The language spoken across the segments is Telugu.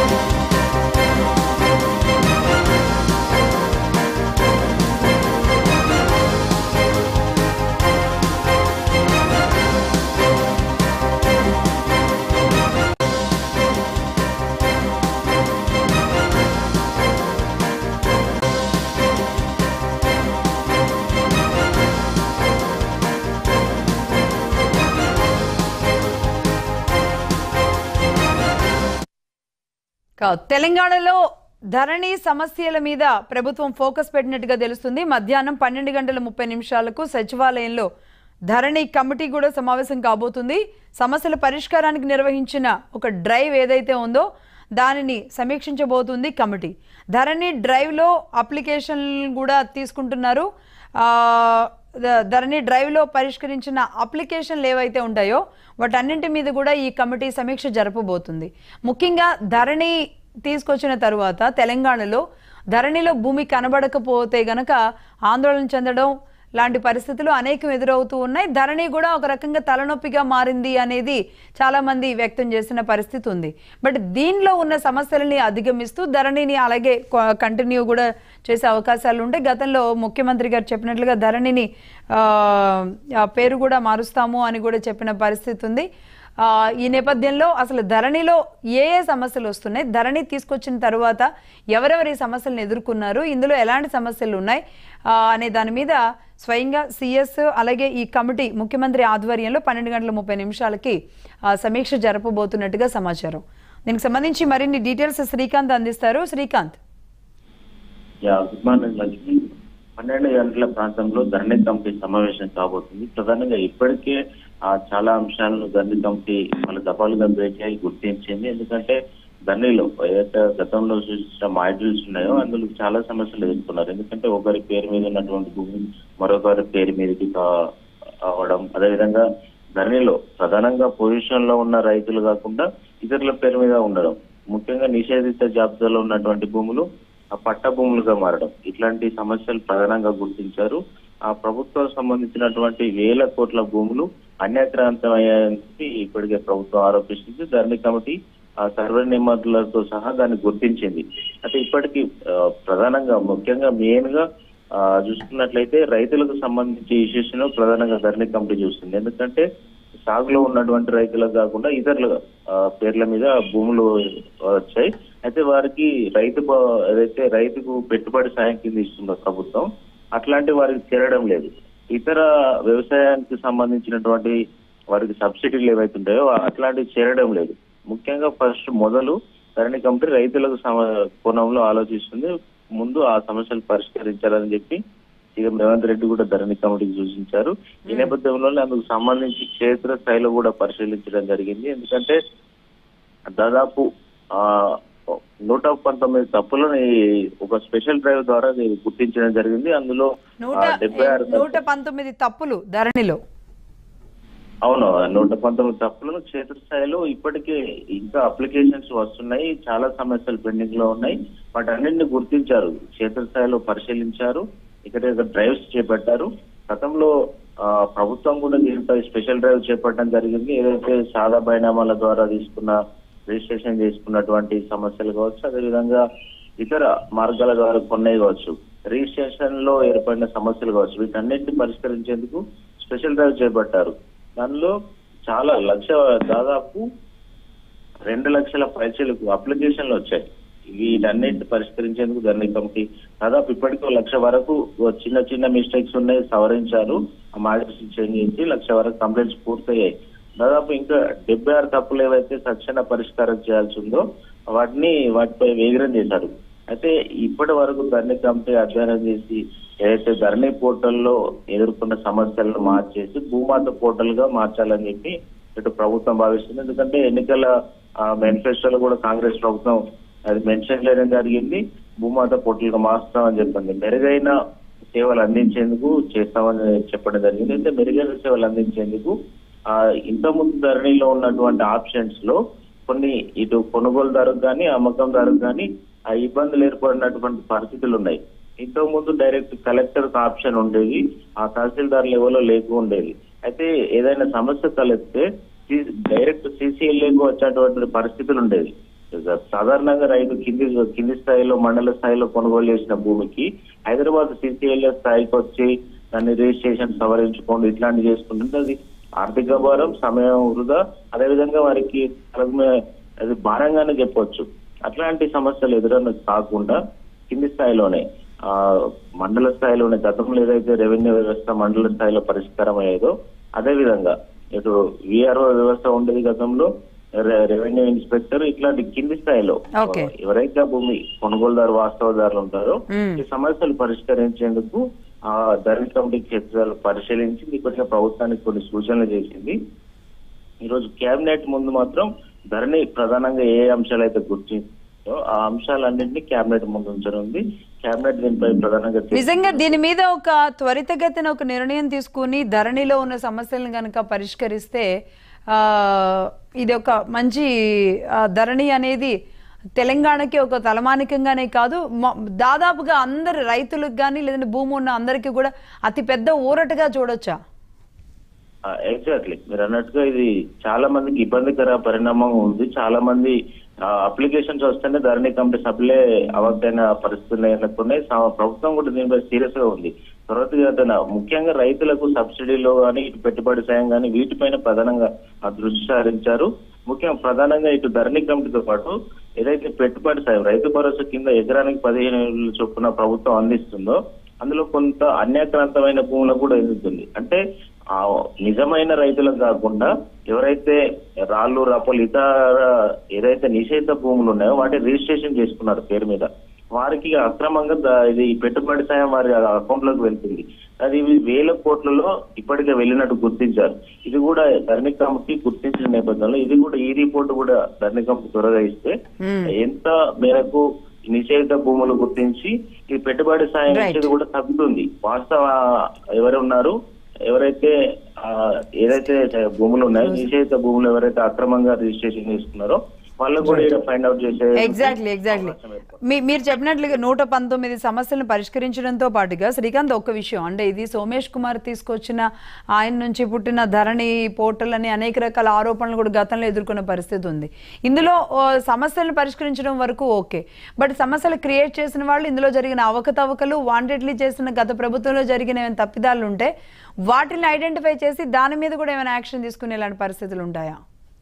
తెలంగాణలో ధరణి సమస్యల మీద ప్రభుత్వం ఫోకస్ పెట్టినట్టుగా తెలుస్తుంది. మధ్యాహ్నం 12:30 సచివాలయంలో ధరణి కమిటీ కూడా సమావేశం కాబోతుంది. సమస్యల పరిష్కారానికి నిర్వహించిన ఒక డ్రైవ్ ఏదైతే ఉందో దానిని సమీక్షించబోతుంది కమిటీ. ధరణి డ్రైవ్లో అప్లికేషన్లు కూడా తీసుకుంటున్నారు. ధరణి డ్రైవ్లో పరిష్కరించిన అప్లికేషన్లు ఏవైతే ఉంటాయో వాటన్నింటి మీద కూడా ఈ కమిటీ సమీక్ష జరపబోతుంది. ముఖ్యంగా ధరణి తీసుకొచ్చిన తరువాత తెలంగాణలో ధరణిలో భూమి కనబడకపోతే గనక ఆందోళన చెందడం లాంటి పరిస్థితులు అనేకం ఎదురవుతూ ఉన్నాయి. ధరణి కూడా ఒక రకంగా తలనొప్పిగా మారింది అనేది చాలామంది వ్యక్తం చేసిన పరిస్థితి ఉంది. బట్ దీనిలో ఉన్న సమస్యలని అధిగమిస్తూ ధరణిని అలాగే కంటిన్యూ కూడా చేసే అవకాశాలు ఉంటాయి. గతంలో ముఖ్యమంత్రి గారు చెప్పినట్లుగా ధరణిని పేరు కూడా మారుస్తాము అని కూడా చెప్పిన పరిస్థితి ఉంది. ఈ నేపథ్యంలో అసలు ధరణిలో ఏ సమస్యలు వస్తున్నాయి, ధరణి తీసుకొచ్చిన తర్వాత ఎవరెవరి సమస్యలను ఎదుర్కొన్నారు, ఇందులో ఎలాంటి సమస్యలు ఉన్నాయి అనే దాని మీద స్వయంగా సిఎస్ అలాగే ఈ కమిటీ ముఖ్యమంత్రి ఆధ్వర్యంలో 12:30 సమీక్ష జరపబోతున్నట్టుగా సమాచారం. దీనికి సంబంధించి మరిన్ని డీటెయిల్స్ శ్రీకాంత్ అందిస్తారు. శ్రీకాంత్. 12 గంటల ప్రాంతంలో ధరణి కమిటీ సమావేశం కాబోతుంది. ప్రధానంగా ఇప్పటికే చాలా అంశాలను ధరణి కమిటీ పలు దఫాలుగా భేటీ గుర్తించింది. ఎందుకంటే ధరణిలో ఏదైతే గతంలో సూచించిన మాడ్యూల్స్ ఉన్నాయో అందులో చాలా సమస్యలు ఎదుర్కొన్నారు. ఎందుకంటే ఒకరి పేరు మీద ఉన్నటువంటి భూమి మరొకరి పేరు మీదకి అవడం, అదేవిధంగా ధరణిలో ప్రధానంగా పొజిషన్ లో ఉన్న రైతులు కాకుండా ఇతరుల పేరు మీద ఉండడం, ముఖ్యంగా నిషేధిత జాబితాలో ఉన్నటువంటి భూములు పట్ట భూములుగా మారడం, ఇట్లాంటి సమస్యలు ప్రధానంగా గుర్తించారు. ఆ ప్రభుత్వం సంబంధించినటువంటి 1000 కోట్ల భూములు అన్యాక్రాంతమయ్యాయని ఇప్పటికే ప్రభుత్వం ఆరోపిస్తుంది. ధరణి కమిటీ సర్వే నిబంధనలతో సహా దాన్ని గుర్తించింది. అయితే ఇప్పటికీ ప్రధానంగా ముఖ్యంగా మెయిన్ గా చూసుకున్నట్లయితే రైతులకు సంబంధించి ఇష్యూస్ ను ప్రధానంగా ధరణి కమిటీ చూస్తుంది. ఎందుకంటే సాగులో ఉన్నటువంటి రైతులకు కాకుండా ఇతరుల పేర్ల మీద భూములు వచ్చాయి. అయితే వారికి ఏదైతే రైతుకు పెట్టుబడి సాయం కింద ఇస్తుందో ప్రభుత్వం, అట్లాంటి వారికి చేరడం లేదు. ఇతర వ్యవసాయానికి సంబంధించినటువంటి వారికి సబ్సిడీలు ఏవైతే ఉంటాయో అట్లాంటివి చేరడం లేదు. ముఖ్యంగా ఫస్ట్ మొదలు ధరణి కమిటీ రైతులకు కోణంలో ఆలోచిస్తుంది. ముందు ఆ సమస్యలు పరిష్కరించాలని చెప్పి సీఎం రేవంత్ రెడ్డి కూడా ధరణి కమిటీకి సూచించారు. ఈ నేపథ్యంలోనే అందుకు సంబంధించి క్షేత్ర స్థాయిలో కూడా పరిశీలించడం జరిగింది. ఎందుకంటే దాదాపు 119 తప్పులను ఒక స్పెషల్ డ్రైవ్ ద్వారా గుర్తించడం జరిగింది. అందులో 119 తప్పులు ధరణిలో. అవును, 119 తప్పులను క్షేత్రస్థాయిలో ఇప్పటికే ఇంకా అప్లికేషన్స్ వస్తున్నాయి. చాలా సమస్యలు పెండింగ్ లో ఉన్నాయి. వాటన్నింటిని గుర్తించారు, క్షేత్రస్థాయిలో పరిశీలించారు, ఇక్కడ డ్రైవ్స్ చేపట్టారు. గతంలో ప్రభుత్వం కూడా దీనిపై స్పెషల్ డ్రైవ్ చేపట్టడం జరిగింది. ఏదైతే సాదా బైనామాల ద్వారా రిజిస్ట్రేషన్ చేసుకున్నటువంటి సమస్యలు కావచ్చు, అదేవిధంగా ఇతర మార్గాల ద్వారా కొన్నవి కావచ్చు, రిజిస్ట్రేషన్ లో ఏర్పడిన సమస్యలు కావచ్చు, వీటన్నిటిని పరిష్కరించేందుకు స్పెషల్ డ్రైవ్ చేపట్టారు. దానిలో చాలా దాదాపు 2 లక్షల పైచలకు అప్లికేషన్లు వచ్చాయి. వీటన్నిటిని పరిష్కరించేందుకు ధరణి కమిటీ దాదాపు ఇప్పటికీ 1 లక్ష వరకు చిన్న చిన్న మిస్టేక్స్ ఉన్నాయి, సవరించారు. ఆ మాడ్యూల్స్ చేంజ్ చేసి 1 లక్ష వరకు కంప్లైంట్స్ పూర్తయ్యాయి. దాదాపు ఇంకా 76 తప్పులు ఏవైతే తక్షణ పరిష్కారం చేయాల్సి ఉందో వాటిపై వేగరం చేశారు. అయితే ఇప్పటి వరకు ధరణి కమిటీ అధ్యయనం చేసి ఏదైతే ధరణి పోర్టల్లో ఎదుర్కొన్న సమస్యలను మార్చేసి భూమాత పోర్టల్ గా మార్చాలని చెప్పి ఇటు ప్రభుత్వం భావిస్తుంది. ఎందుకంటే ఎన్నికల మేనిఫెస్టోలో కూడా కాంగ్రెస్ ప్రభుత్వం అది మెన్షన్ చేయడం జరిగింది, భూమాత పోర్టల్ గా మార్చుతామని చెప్పింది. మెరుగైన సేవలు అందించేందుకు చేస్తామని చెప్పడం జరిగింది. అయితే మెరుగైన సేవలు అందించేందుకు ఇంతకుముందు ధరణిలో ఉన్నటువంటి ఆప్షన్స్ లో కొన్ని ఇటు కొనుగోలుదారుకు కానీ అమ్మకందారుకు కానీ ఆ ఇబ్బందులు ఏర్పడినటువంటి పరిస్థితులు ఉన్నాయి. ఇంతకు ముందు డైరెక్ట్ కలెక్టర్ ఆప్షన్ ఉండేది, ఆ తహసీల్దార్ లెవెల్లో లేకు ఉండేది. అయితే ఏదైనా సమస్య తలెత్తే డైరెక్ట్ సిసిఎల్ఏకు వచ్చేటువంటి పరిస్థితులు ఉండేది. సాధారణంగా రైతు కింది స్థాయిలో మండల స్థాయిలో కొనుగోలు చేసిన భూమికి హైదరాబాద్ సిసిఎల్ఎస్ స్థాయికి వచ్చి దాన్ని రిజిస్ట్రేషన్ సవరించుకోండి ఇట్లాంటివి చేసుకుంటుంటే అది ఆర్థిక భారం, సమయం వృధా, అదేవిధంగా వారికి అది భారంగానే చెప్పొచ్చు. అట్లాంటి సమస్యలు ఎదురన్న కాకుండా కింది స్థాయిలోనే మండల స్థాయిలోనే గతంలో ఏదైతే రెవెన్యూ వ్యవస్థ మండల స్థాయిలో పరిష్కారం అయ్యేదో అదే విధంగా ఇటు విఆర్ఓ వ్యవస్థ ఉండేది గతంలో, రెవెన్యూ ఇన్స్పెక్టర్, ఇట్లాంటి కింది స్థాయిలో ఎవరైతే భూమి కొనుగోలుదారు వాస్తవదారులు ఉంటారో ఈ సమస్యలు పరిష్కరించేందుకు ధరణి కమిటీ క్షేత్రాలు పరిశీలించి ఇప్పటికే ప్రభుత్వానికి కొన్ని సూచనలు చేసింది. ఈరోజు కేబినెట్ ముందు మాత్రం ధరణి ప్రధానంగా ఏ అంశాలు అయితే గుర్తిందో ఆ అంశాలన్నింటినీ కేబినెట్ ముందు ఉంచనుంది. కేబినెట్ దీనిపై ప్రధానంగా నిజంగా దీని మీద ఒక త్వరితగతిన ఒక నిర్ణయం తీసుకుని ధరణిలో ఉన్న సమస్యలను కనుక పరిష్కరిస్తే ఇది ఒక మంచి ధరణి అనేది తెలంగాణకి ఒక తలమానికంగానే కాదు, దాదాపుగా అందరు రైతులకు కానీ లేదంటే భూమి ఉన్న అందరికీ కూడా అతి పెద్ద ఊరటగా చూడొచ్చా? ఎగ్జాక్ట్లీ మీరు అన్నట్టుగా ఇది చాలా మందికి ఇబ్బందికర పరిణామం ఉంది. చాలా మంది అప్లికేషన్స్ వస్తేనే ధరణి కమిటీ సభ్యులే అవద్దైన పరిస్థితులు ఎన్నుకున్నాయి. ప్రభుత్వం కూడా దీనిపై సీరియస్ గా ఉంది. త్వరితగతిన ముఖ్యంగా రైతులకు సబ్సిడీలో కానీ ఇటు పెట్టుబడి సాయం కానీ వీటిపైన ప్రధానంగా దృష్టి సారించారు. ముఖ్యంగా ప్రధానంగా ఇటు ధరణి కమిటీతో పాటు ఏదైతే పెట్టుబడి సాయం రైతు భరోసా కింద ఎకరానికి 15,000 చొప్పున ప్రభుత్వం అందిస్తుందో అందులో కొంత అన్యాక్రాంతమైన భూములకు కూడా ఎదుగుతుంది. అంటే నిజమైన రైతులకు కాకుండా ఎవరైతే రాళ్ళు రప్పలు ఇతర ఏదైతే నిషేధ భూములు ఉన్నాయో వాటిని రిజిస్ట్రేషన్ చేసుకున్నారు పేరు మీద, వారికి అక్రమంగా ఇది పెట్టుబడి సాయం వారి అకౌంట్ లోకి వెళ్తుంది. అది 1,000 కోట్లలో ఇప్పటికే వెళ్ళినట్టు గుర్తించారు. ఇది కూడా ధరణి కమిటీ గుర్తించిన నేపథ్యంలో ఇది కూడా ఈ రిపోర్ట్ కూడా ధరణి కమిటీ త్వరగా ఇస్తే ఎంత మేరకు నిషేధ భూములు గుర్తించి ఈ పెట్టుబడి సాయం ఇచ్చేది కూడా తగ్గుతుంది. వాస్తవ ఎవరు ఉన్నారు, ఎవరైతే ఏదైతే భూములు ఉన్నాయో నిషేధ భూములు ఎవరైతే అక్రమంగా రిజిస్ట్రేషన్ చేసుకున్నారో వాళ్ళకు కూడా ఇక్కడ ఫైండ్ అవుట్ చేసే ఎగ్జాక్ట్లీ మీరు చెప్పినట్లుగా 119 సమస్యలను పరిష్కరించడంతో పాటుగా శ్రీకాంత్ ఒక్క విషయం అంటే ఇది సోమేష్ కుమార్ తీసుకొచ్చిన ఆయన నుంచి పుట్టిన ధరణి పోర్టల్ అని అనేక రకాల ఆరోపణలు కూడా గతంలో ఎదుర్కొన్న పరిస్థితి ఉంది. ఇందులో సమస్యలను పరిష్కరించడం వరకు ఓకే, బట్ సమస్యలు క్రియేట్ చేసిన వాళ్ళు ఇందులో జరిగిన అవకతవకలు వాంటెడ్లీ చేసిన గత ప్రభుత్వంలో జరిగిన ఏమైనా తప్పిదాలు ఉంటే వాటిని ఐడెంటిఫై చేసి దాని మీద కూడా ఏమైనా యాక్షన్ తీసుకునే ఇలాంటి పరిస్థితులు ఉంటాయా?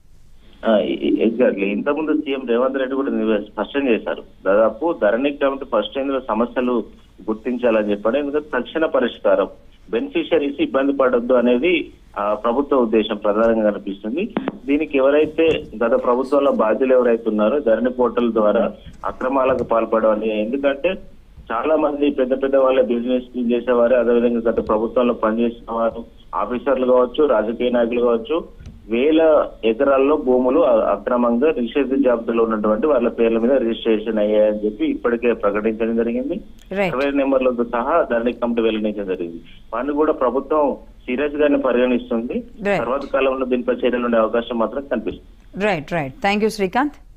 ఎగ్జాక్ట్లీ ఇంతకుముందు సీఎం రేవంత్ రెడ్డి కూడా స్పష్టం చేశారు. దాదాపు ధరణి కమిటీ ఫస్ట్ ఇందులో సమస్యలు గుర్తించాలని చెప్పాడు. ఎందుకంటే తక్షణ పరిష్కారం, బెనిఫిషరీస్ ఇబ్బంది పడొద్దు అనేది ప్రభుత్వ ఉద్దేశం ప్రధానంగా కనిపిస్తుంది. దీనికి ఎవరైతే గత ప్రభుత్వంలో బాధ్యులు ఎవరైతే ఉన్నారో ధరణి పోర్టల్ ద్వారా అక్రమాలకు పాల్పడవని, ఎందుకంటే చాలా మంది పెద్ద పెద్ద వాళ్ళ బిజినెస్ చేసేవారు, అదేవిధంగా గత ప్రభుత్వంలో పనిచేసిన వారు, ఆఫీసర్లు కావచ్చు, రాజకీయ నాయకులు కావచ్చు, 1,000 ఎకరాల్లో భూములు అక్రమంగా నిషేధ జాబితాలో ఉన్నటువంటి వాళ్ళ పేర్ల మీద రిజిస్ట్రేషన్ అయ్యాయని చెప్పి ఇప్పటికే ప్రకటించడం జరిగింది. సర్వే నెంబర్లతో సహా ధరణి కమిటీ వెల్లడించడం జరిగింది. వాటిని కూడా ప్రభుత్వం సీరియస్ గానే పరిగణిస్తుంది. తర్వాత కాలంలో దీనిపై చర్యలు ఉండే అవకాశం మాత్రం కనిపిస్తుంది. రైట్. Thank you Srikanth.